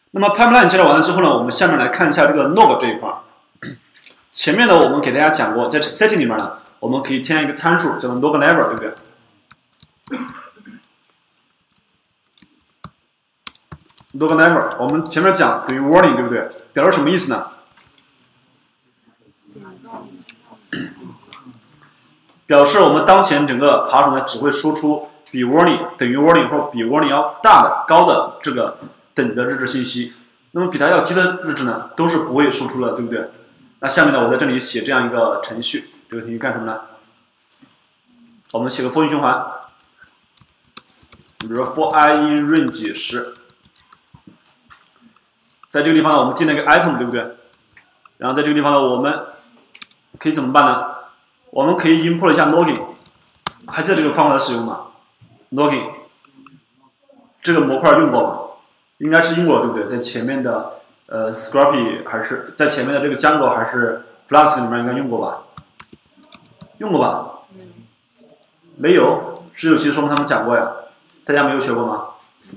那么 pipeline 介绍完了之后呢，我们下面来看一下这个 log 这一块。前面呢，我们给大家讲过，在 setting 里面呢，我们可以添加一个参数叫做 log never， 对不对？log never， 我们前面讲等于 warning， 对不对？表示什么意思呢？表示我们当前整个爬虫呢只会输出比 warning 等于 warning 或比 warning 要大的高的这个等级的日志信息，那么比它要低的日志呢都是不会输出的，对不对？那下面呢，我在这里写这样一个程序，这个程序干什么呢？我们写个 for 循环，比如说 for I in range 10，在这个地方呢，我们定了一个 item， 对不对？然后在这个地方呢，我们可以怎么办呢？我们可以 import 一下 login， 还记得这个方法的使用吗 ？login 这个模块用过吗？应该是用过，对不对？在前面的Scrappy 还是在前面的这个 Django 还是 Flask 里面应该用过吧？用过吧？没有，是有些说明他们讲过呀，大家没有学过吗？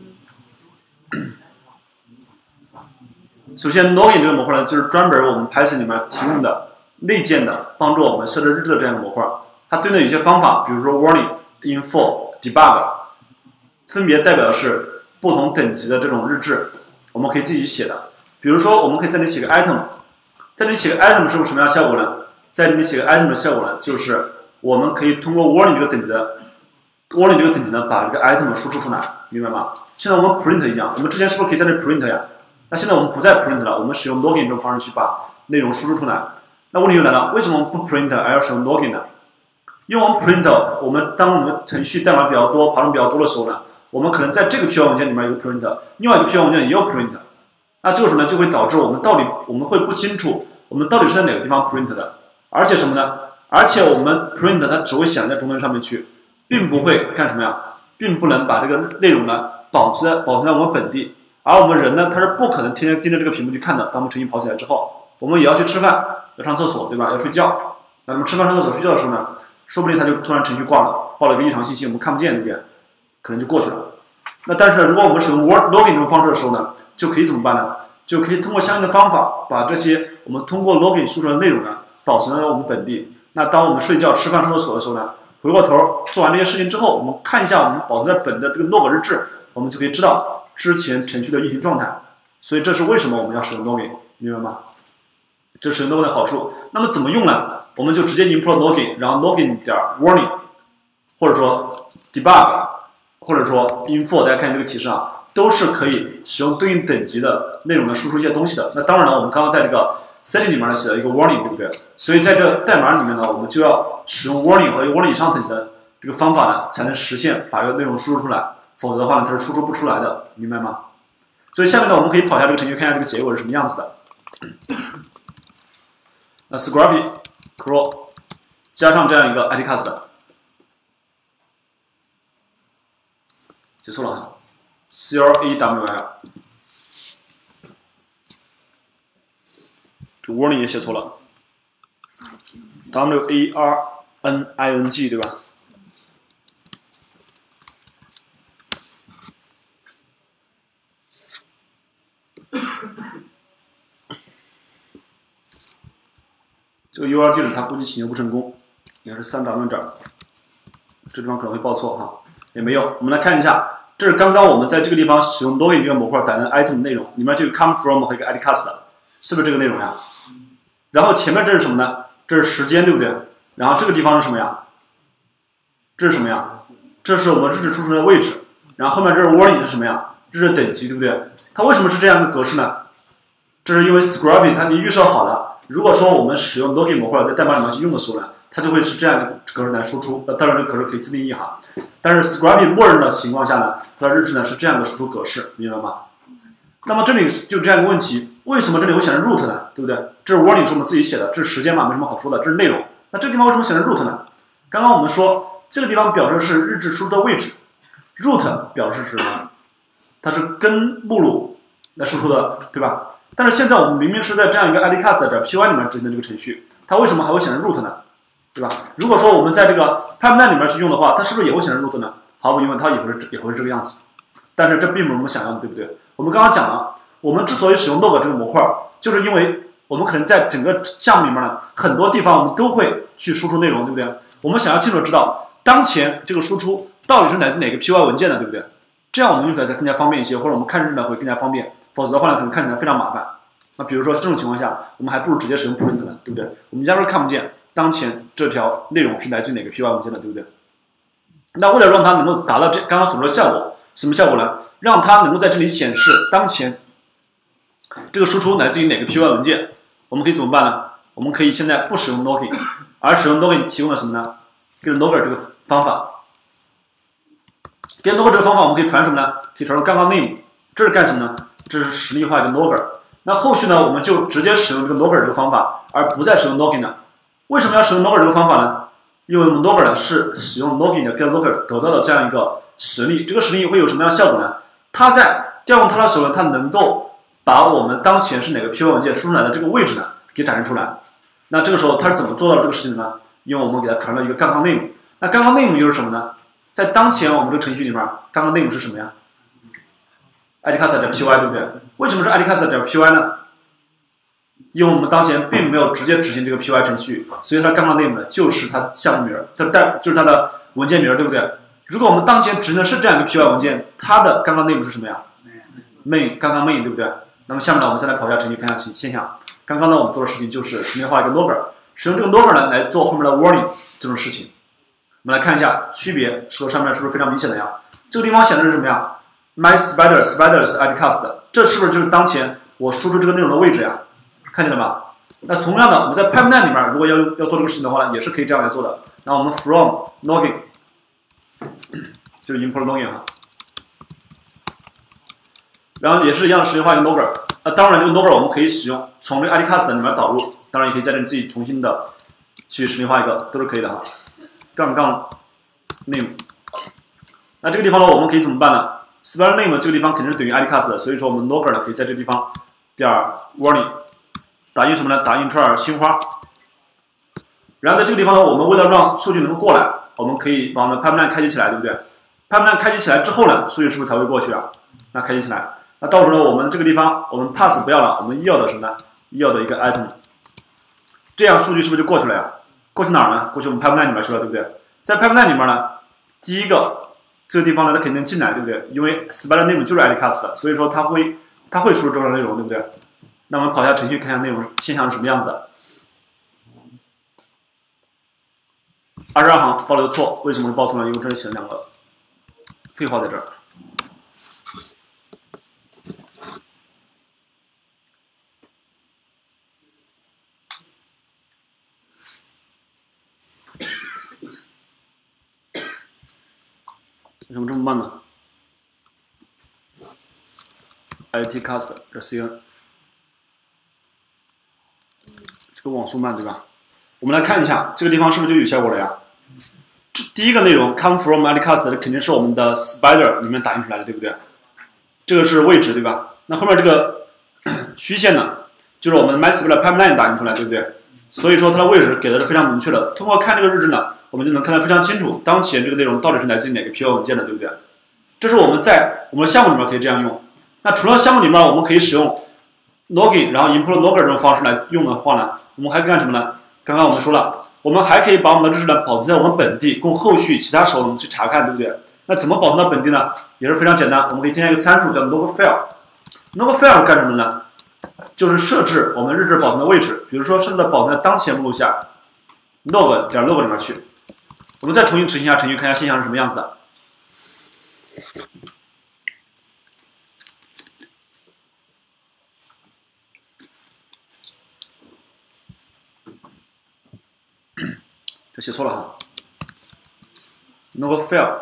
首先 login 这个模块呢，就是专门我们 Python 里面提供的内建的帮助我们设置日志的这样一个模块。它对应的有些方法，比如说 warning、info、debug， 分别代表的是不同等级的这种日志，我们可以自己写的。比如说，我们可以在这里写个 item， 在这里写个 item 是什么样的效果呢？在这里写个 item 的效果呢，就是我们可以通过 warning 这个等级呢，把这个 item 输出出来，明白吗？现在我们 print 一样，我们之前是不是可以在这里 print 呀？那现在我们不再 print 了，我们使用 login 这种方式去把内容输出出来。那问题就来了，为什么不 print 而要使用 login 呢？因为我们 print， 当我们程序代码比较多、爬虫比较多的时候呢，我们可能在这个 PL 文件里面有 print， 另外一个 PL 文件也有 print。那这个时候呢，就会导致我们会不清楚我们到底是在哪个地方 print 的，而且什么呢？而且我们 print 它只会显在终端上面去，并不会干什么呀？并不能把这个内容呢保存在我们本地，而我们人呢，他是不可能天天盯着这个屏幕去看的。当我们程序跑起来之后，我们也要去吃饭，要上厕所，对吧？要睡觉。那么吃饭、上厕所、睡觉的时候呢，说不定他就突然程序挂了，报了一个异常信息，我们看不见，对不对？可能就过去了。那但是呢，如果我们使用 login 这种方式的时候呢，就可以怎么办呢？就可以通过相应的方法，把这些我们通过 login 输出的内容呢，保存在我们本地。那当我们睡觉、吃饭、上厕所的时候呢，回过头做完这些事情之后，我们看一下我们保存在本的这个 log 日志，我们就可以知道之前程序的运行状态。所以这是为什么我们要使用 login， 明白吗？这是使用 login 的好处。那么怎么用呢？我们就直接 import login， 然后 login 点 warning， 或者说 debug， 或者说 info， 大家看这个提示啊。都是可以使用对应等级的内容呢输出一些东西的。那当然了，我们刚刚在这个 setting 里面呢写了一个 warning， 对不对？所以在这个代码里面呢，我们就要使用 warning 和 warning 以上等级的这个方法呢，才能实现把这个内容输出出来。否则的话呢，它是输出不出来的，明白吗？所以下面呢，我们可以跑一下这个程序，看一下这个结果是什么样子的。那 Scrappy crawl 加上这样一个 idcast， 写错了哈。CRAWL， 这 warning 也写错了 ，WARNING 对吧？这个 URL 地址它估计请求不成功，应该是3W 这儿，这地方可能会报错哈，也没有。我们来看一下。这是刚刚我们在这个地方使用 login 这个模块打的 item 内容，里面就有 come from 和一个 idcast， 是不是这个内容呀？然后前面这是什么呢？这是时间，对不对？然后这个地方是什么呀？这是什么呀？这是我们日志输出的位置。然后后面这是 warning 是什么呀？日志等级，对不对？它为什么是这样一个格式呢？这是因为 Scrappy 它已经预设好了，如果说我们使用 login 模块在代码里面去用的时候呢，它就会是这样一个格式来输出。当然，这个格式可以自定义哈。但是 Scrappy 默认的情况下呢，它的日志呢是这样的输出格式，明白吗？那么这里就这样一个问题，为什么这里会显示 root 呢？对不对？这是 warning 是我们自己写的，这是时间嘛，没什么好说的，这是内容。那这个地方为什么显示 root 呢？刚刚我们说这个地方表示是日志输出的位置 ，root 表示是什么？它是跟目录来输出的，对吧？但是现在我们明明是在这样一个 idcast 的 py 里面执行的这个程序，它为什么还会显示 root 呢？对吧？如果说我们在这个 pipeline 里面去用的话，它是不是也会显示 root 呢？毫无疑问，它也会是这个样子。但是这并不是我们想要的，对不对？我们刚刚讲了， 我们之所以使用 log 这个模块，就是因为我们可能在整个项目里面呢，很多地方我们都会去输出内容，对不对？我们想要清楚知道当前这个输出到底是来自哪个 PY 文件的，对不对？这样我们用起来才更加方便一些，或者我们看日呢会更加方便。否则的话呢，可能看起来非常麻烦。那比如说这种情况下，我们还不如直接使用 print 呢，对不对？我们压根看不见当前这条内容是来自哪个 PY 文件的，对不对？那为了让它能够达到这刚刚所说的效果，什么效果呢？让它能够在这里显示当前这个输出来自于哪个 PY 文件，我们可以怎么办呢？我们可以现在不使用 logging， 而使用 logging 提供的什么呢 ？get logger 这个方法。get logger 这个方法我们可以传什么呢？可以传入刚刚 name， 这是干什么呢？这是实例化一个 logger。那后续呢，我们就直接使用这个 logger 这个方法，而不再使用 logging 呢？为什么要使用 logger 这个方法呢？因为我们 logger 呢是使用 logging 的 get logger 得到的这样一个实例。这个实例会有什么样的效果呢？它在调用它的时候呢，它能够把我们当前是哪个 PY 文件输出来的这个位置呢给展示出来。那这个时候它是怎么做到这个事情的呢？因为我们给它传了一个刚刚 name。那刚刚 name 又是什么呢？在当前我们这个程序里面，刚刚 name 是什么呀 ？idcast.py 对不对？为什么是 idcast.py 呢？因为我们当前并没有直接执行这个 py 程序，所以它刚刚 name 呢就是它项目名，就是它的文件名，对不对？如果我们当前执行的是这样一个 py 文件，它的刚刚 name 是什么呀 ？main 刚刚 main 对不对？那么下面呢，我们再来跑一下程序看一下现象。刚刚呢，我们做的事情就是实例化一个 logger， 使用这个 logger 呢来做后面的 warning 这种事情。我们来看一下区别，和上面是不是非常明显的呀？这个地方显示是什么呀 ？my spider is idcast， 这是不是就是当前我输出这个内容的位置呀？看见了吧？那同样的，我们在 pipeline 里面，如果要做这个事情的话呢，也是可以这样来做的。那我们 from logging 就是 import logging 哈，然后也是一样的实例化一个 logger。那当然，这个 logger 我们可以使用从这个 idcast 里面导入，当然也可以在这里自己重新的去实例化一个，都是可以的哈。杠杠 name， 那这个地方呢，我们可以怎么办呢 ？spider name 这个地方肯定是等于 idcast 的，所以说我们 logger 呢可以在这个地方点 warning。打印什么呢？打印串新花。然后在这个地方呢，我们为了让数据能够过来，我们可以把我们的 pipeline 开启起来，对不对 ？pipeline 开启起来之后呢，数据是不是才会过去啊？那开启起来，那到时候呢，我们这个地方我们 pass 不要了，我们要的什么呢？要的一个 item， 这样数据是不是就过去了呀？过去哪儿呢？过去我们 pipeline 里面去了，对不对？在 pipeline 里面呢，第一个这个地方呢，它肯定进来，对不对？因为 spider name 就是 idcast 的，所以说它会输入这段内容，对不对？那我们跑一下程序，看一下内容现象是什么样子的。22行报了个错，为什么会报错呢？因为这里写了两个废话在这儿。为什么这么慢呢 ？idcast 这 cn。这个网速慢，对吧？我们来看一下这个地方是不是就有效果了呀？第一个内容 come from idcast 这肯定是我们的 spider 里面打印出来的，对不对？这个是位置，对吧？那后面这个虚线呢，就是我们 my spider pipeline 打印出来，对不对？所以说它的位置给的是非常明确的。通过看这个日志呢，我们就能看得非常清楚，当前这个内容到底是来自于哪个 PY 文件的，对不对？这是我们在我们项目里面可以这样用。那除了项目里面，我们可以使用 logging， 然后 import logger 这种方式来用的话呢，我们还可以干什么呢？刚刚我们说了，我们还可以把我们的日志呢保存在我们本地，供后续其他时候去查看，对不对？那怎么保存到本地呢？也是非常简单，我们可以添加一个参数叫 log file。log file 干什么呢？就是设置我们日志保存的位置，比如说设置的保存在当前目录下 log 里面去。我们再重新执行一下程序，看一下现象是什么样子的。这写错了哈 ，log file。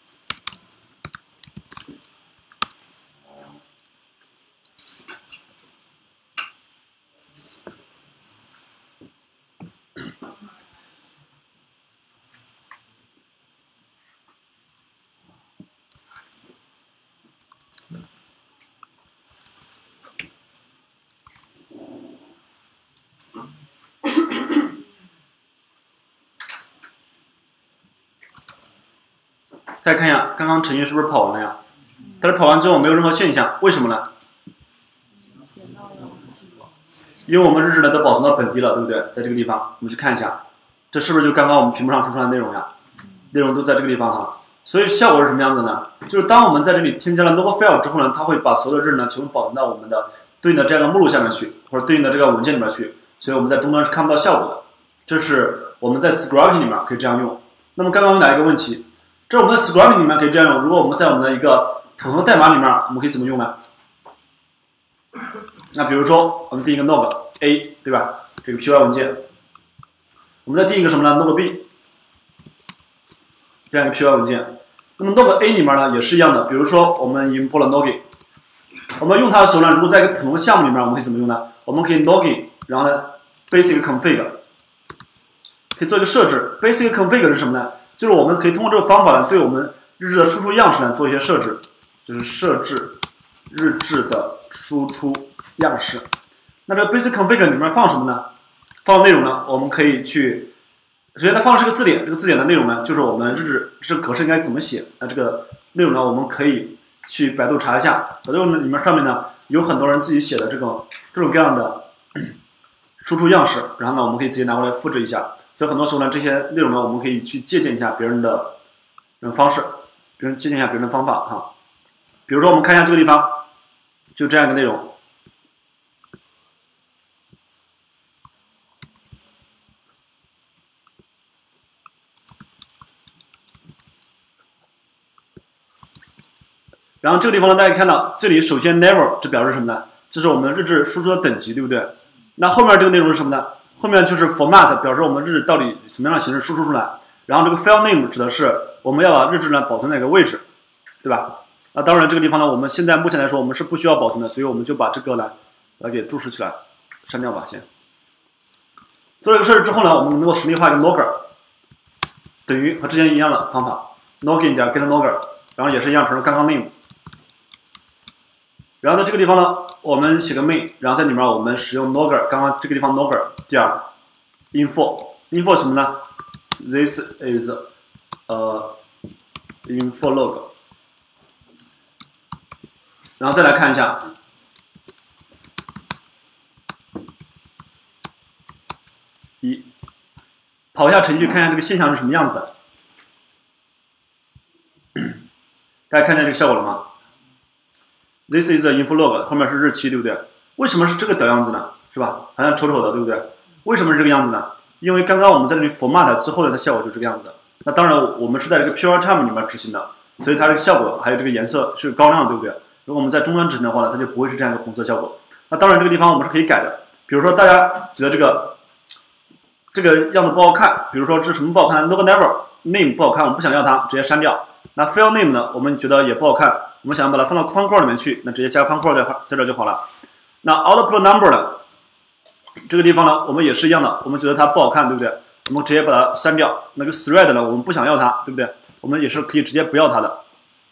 大家看一下，刚刚程序是不是跑完了呀？但是跑完之后没有任何现象，为什么呢？ 因为我们日志呢都保存到本地了，对不对？在这个地方，我们去看一下，这是不是就刚刚我们屏幕上输出来的内容呀？内容都在这个地方哈。所以效果是什么样子呢？就是当我们在这里添加了 logo file 之后呢，它会把所有的日志呢全部保存到我们的对应的这样的目录下面去，或者对应的这个文件里面去。所以我们在终端是看不到效果的。这是我们在 scripting 里面可以这样用。那么刚刚有哪一个问题？这我们在 scripting 里面可以这样用。如果我们在我们的一个普通的代码里面，我们可以怎么用呢？那比如说，我们定一个 log a， 对吧？这个 py 文件，我们再定一个什么呢 ？log b， 这样一个 py 文件。那么 log a 里面呢也是一样的，比如说我们 import login， 我们用它的时候呢，如果在一个普通项目里面，我们可以怎么用呢？我们可以 login， 然后呢 basic config， 可以做一个设置。basic config 是什么呢？就是我们可以通过这个方法呢，对我们日志的输出样式呢做一些设置，就是设置日志的输出样式。那这个 basic config 里面放什么呢？放内容呢？我们可以去，首先它放的是个字典，这个字典的内容呢，就是我们日志这个格式应该怎么写。那这个内容呢，我们可以去百度查一下。百度里面上面呢有很多人自己写的这种各样的输出样式，然后呢我们可以直接拿过来复制一下。所以很多时候呢，这些内容呢，我们可以去借鉴一下别人的方式，借鉴一下别人的方法哈。比如说我们看一下这个地方，就这样一个内容。然后这个地方呢，大家看到这里首先 never 这表示什么呢？这是我们日志输出的等级，对不对？那后面这个内容是什么呢？后面就是 format 表示我们日志到底什么样的形式输出出来。然后这个 file name 指的是我们要把日志呢保存在哪个位置，对吧？那当然这个地方呢，我们现在目前来说我们是不需要保存的，所以我们就把这个来给注释起来，删掉吧先。做这个设置之后呢，我们能够实例化一个 logger， 等于和之前一样的方法 login 点 get logger， 然后也是一样成了刚刚 name。然后在这个地方呢，我们写个 main， 然后在里面我们使用 logger， 刚刚这个地方 logger 第二 info 什么呢 ？This is info log。然后再来看一下，跑一下程序看一下这个现象是什么样子的。大家看见这个效果了吗？This is a info log， 后面是日期，对不对？为什么是这个屌样子呢？是吧？好像丑丑的，对不对？为什么是这个样子呢？因为刚刚我们在这里 format 之后呢，它效果就这个样子。那当然，我们是在这个 pure-time 里面执行的，所以它这个效果还有这个颜色是高亮的，对不对？如果我们在终端执行的话呢，它就不会是这样一个红色效果。那当然，这个地方我们是可以改的。比如说，大家觉得这个样子不好看，比如说这是什么不好看 ？log never name 不好看，我们不想要它，直接删掉。那 file name 呢，我们觉得也不好看，我们想要把它放到方块里面去，那直接加方块在这就好了。那 output number 呢，这个地方呢，我们也是一样的，我们觉得它不好看，对不对？我们直接把它删掉。那个 thread 呢，我们不想要它，对不对？我们也是可以直接不要它的，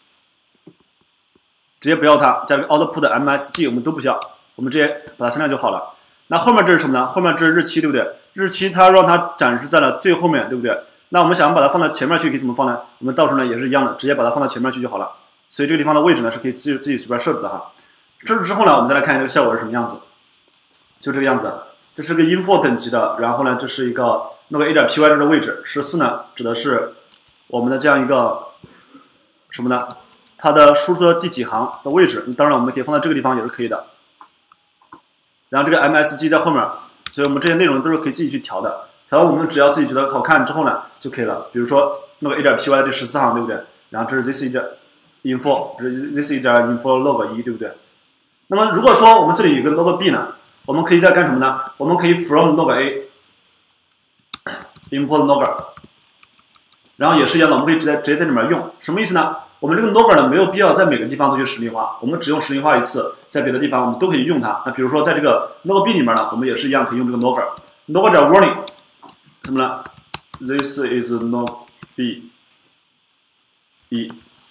直接不要它，加个 output MSG 我们都不需要，我们直接把它删掉就好了。那后面这是什么呢？后面这是日期，对不对？日期它让它展示在了最后面，对不对？那我们想要把它放到前面去，可以怎么放呢？我们到时候呢也是一样的，直接把它放到前面去就好了。所以这个地方的位置呢是可以自己随便设置的哈。设置之后呢，我们再来看这个效果是什么样子，就这个样子的。这是个 info 等级的，然后呢这是一个那个 a.py 这个位置，14呢指的是我们的这样一个什么呢？它的输出的第几行的位置。当然我们可以放在这个地方也是可以的。然后这个 MSG 在后面，所以我们这些内容都是可以自己去调的。调我们只要自己觉得好看之后呢就可以了。比如说那个 a.py 的这14行，对不对？然后这是 this is info， 这是 this is info log 1，对不对？那么如果说我们这里有个 log b 呢，我们可以在干什么呢？我们可以 from log a import logger， 然后也是一样的，我们可以直接在里面用。什么意思呢？我们这个 logger 呢没有必要在每个地方都去实例化，我们只用实例化一次，在别的地方我们都可以用它。那比如说在这个 log b 里面呢，我们也是一样可以用这个 logger 点 warning。什么呢 ？This is log b 1。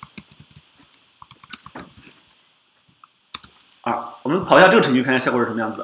我们跑一下这个程序，看一下效果是什么样子的。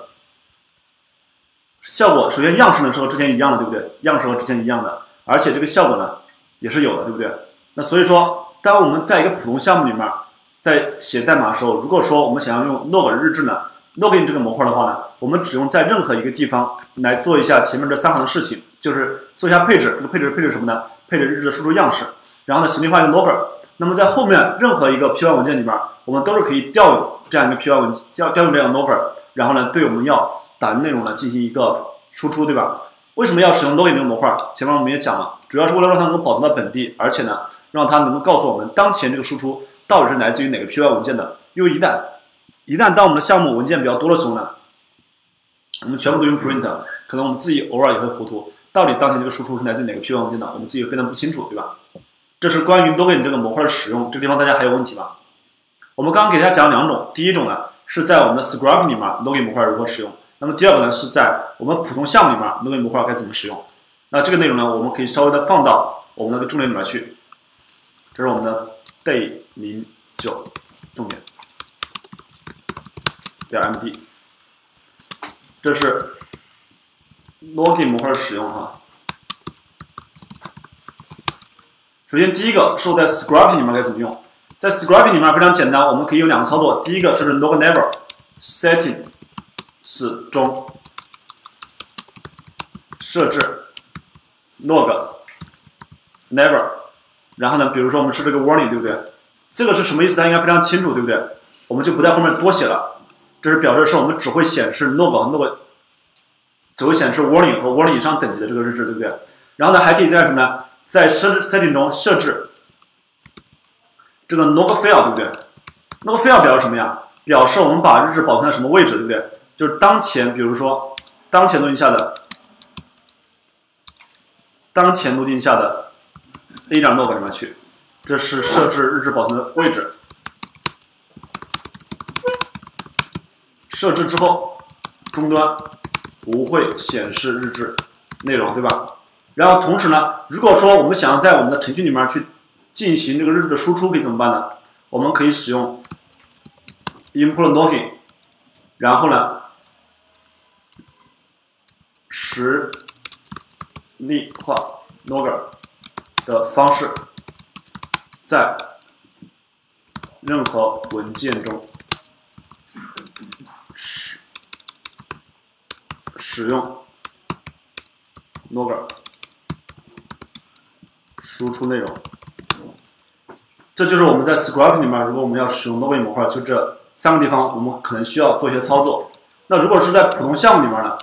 效果首先样式呢是和之前一样的，对不对？样式和之前一样的，而且这个效果呢也是有的，对不对？那所以说，当我们在一个普通项目里面在写代码的时候，如果说我们想要用 log 日志呢， login 这个模块的话呢，我们只用在任何一个地方来做一下前面这3行的事情，就是做一下配置。这个配置什么呢？配置日志的输出样式，然后呢，形例化一个 logger。那么在后面任何一个 P1 文件里面，我们都是可以调用这样一个 P1 文件，调用这样的 logger， 然后呢，对我们要打的内容呢进行一个输出，对吧？为什么要使用 login 这个模块？前面我们也讲了，主要是为了让它能够保存到本地，而且呢，让它能够告诉我们当前这个输出到底是来自于哪个 P1 文件的。因为一旦当我们的项目文件比较多的时候呢，我们全部都用 print， 可能我们自己偶尔也会糊涂，到底当前这个输出是来自于哪个 P1 文件的，我们自己非常不清楚，对吧？这是关于 login 这个模块的使用，这个地方大家还有问题吗？我们刚刚给大家讲2种，第一种呢是在我们的 script 里面 login 模块如何使用，那么第二个呢是在我们普通项目里面 login 模块该怎么使用。那这个内容呢，我们可以稍微的放到我们那个重点里面去，这是我们的 day 09重点.md， 这是 login 模块的使用哈。首先，第一个是我在 script 里面该怎么用？在 script 里面非常简单，我们可以有2个操作。第一个设置 log never settings 中设置 log never， 然后呢，比如说我们设置个 warning， 对不对？这个是什么意思？大家应该非常清楚，对不对？我们就不在后面多写了，这是表示是我们只会显示 log， 只会显示 warning 和 warning 以上等级的这个日志，对不对？然后呢，还可以在什么呢？在setting 中设置这个 log file， 对不对 ？log file 表示什么呀？表示我们把日志保存在什么位置，对不对？就是当前，比如说当前路径下的 A.log 里面去，这是设置日志保存的位置。设置之后，终端不会显示日志内容，对吧？然后同时呢，如果说我们想要在我们的程序里面去进行这个日志的输出，可以怎么办呢？我们可以使用 import login， 然后呢，实例化 logger 的方式，在任何文件中使用 logger 输出内容。这就是我们在 script 里面，如果我们要使用 login 模块，就这3个地方，我们可能需要做一些操作。那如果是在普通项目里面呢？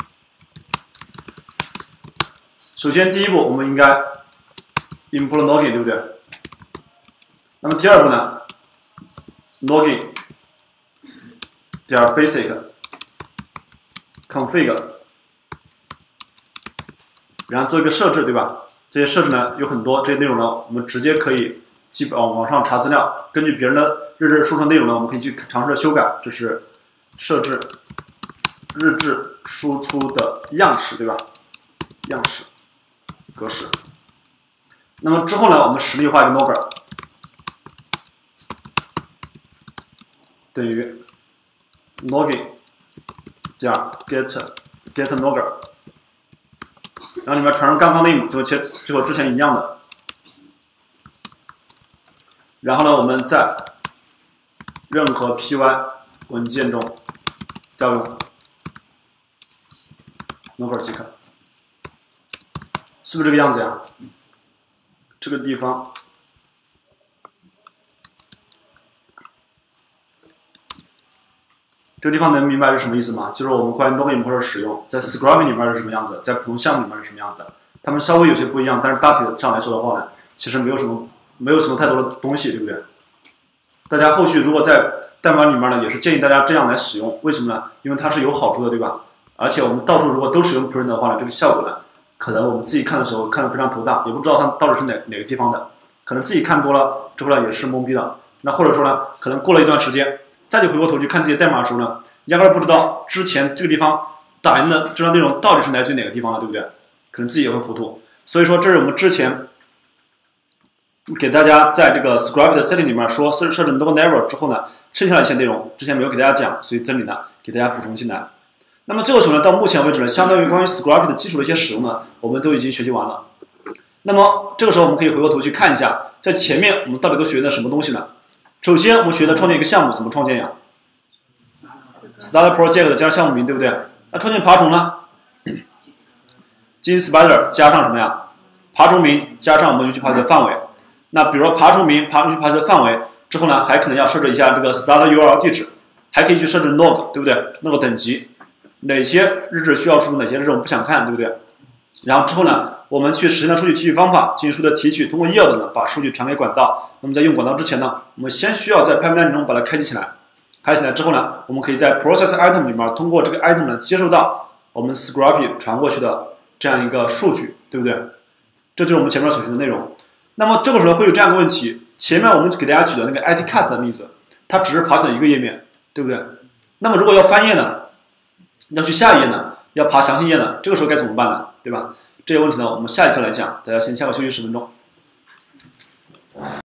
首先第一步，我们应该 import login， 对不对？那么第二步呢 ，login 点 basic config， 然后做一个设置，对吧？这些设置呢有很多，这些内容呢，我们直接可以网上查资料，根据别人的日志输出内容呢，我们可以去尝试修改。这是设置日志输出的样式，对吧？样式格式。那么之后呢，我们实例化一个 logger 等于 login 点 get logger， 然后里面传入刚刚内容，就和之前一样的。然后呢，我们在任何 Py 文件中调用 logger 即可，是不是这个样子呀？这个地方能明白是什么意思吗？就是我们关于 login 模块的使用，在 script 里面是什么样子，在普通项目里面是什么样子的，它们稍微有些不一样，但是大体上来说的话呢，其实没有什么太多的东西，对不对？大家后续如果在代码里面呢，也是建议大家这样来使用，为什么呢？因为它是有好处的，对吧？而且我们到处如果都使用 print 的话呢，这个效果呢，可能我们自己看的时候看得非常头大，也不知道它到底是哪个地方的，可能自己看多了之后呢，也是懵逼的。那或者说呢，可能过了一段时间，再去回过头去看自己的代码的时候呢，压根儿不知道之前这个地方打印的这段内容到底是来自于哪个地方的，对不对？可能自己也会糊涂。所以说，这是我们之前给大家在这个 script 的 setting 里面说设置 log never 之后呢，剩下的一些内容之前没有给大家讲，所以这里呢给大家补充进来。那么这个时候呢，到目前为止呢，相当于关于 script 的基础的一些使用呢，我们都已经学习完了。那么这个时候我们可以回过头去看一下，在前面我们到底都学的什么东西呢？首先我们学的创建一个项目怎么创建呀？ start project 加上项目名，对不对？那创建爬虫呢？进 spider 加上什么呀？爬虫名加上我们允许爬取的范围。那比如说爬虫名、允许爬取的范围之后呢，还可能要设置一下这个 start URL 地址，还可以去设置 log， 对不对 ？log 等级，哪些日志需要输入，哪些日志我们不想看，对不对？然后之后呢，我们去实现了数据提取方法，进行数据的提取，通过 yield 呢把数据传给管道。那么在用管道之前呢，我们先需要在 pipeline 中把它开启起来。开启起来之后呢，我们可以在 process item 里面通过这个 item 呢接收到我们 Scrapy 传过去的这样一个数据，对不对？这就是我们前面所学的内容。那么这个时候会有这样一个问题，前面我们给大家举的那个 itcast 的例子，它只是爬取了一个页面，对不对？那么如果要翻页呢，要去下一页呢，要爬详细页呢，这个时候该怎么办呢？对吧？这些问题呢，我们下一课来讲，大家先下课休息10分钟。